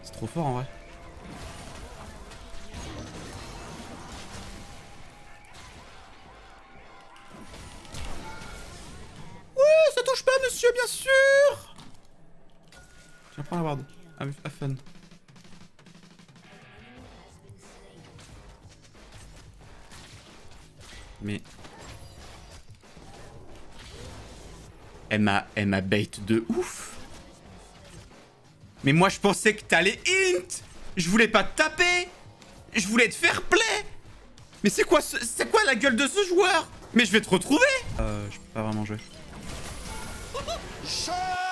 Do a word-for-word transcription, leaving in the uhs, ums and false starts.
C'est trop fort en vrai. Ouais, ça touche pas, monsieur, bien sûr. Je prends la ward. Have fun. Mais... Elle m'a... Elle m'a bait de ouf. Mais moi, je pensais que t'allais int. Je voulais pas te taper. Je voulais te faire play. Mais c'est quoi ce... C'est quoi la gueule de ce joueur? Mais je vais te retrouver. Euh, je peux pas vraiment jouer.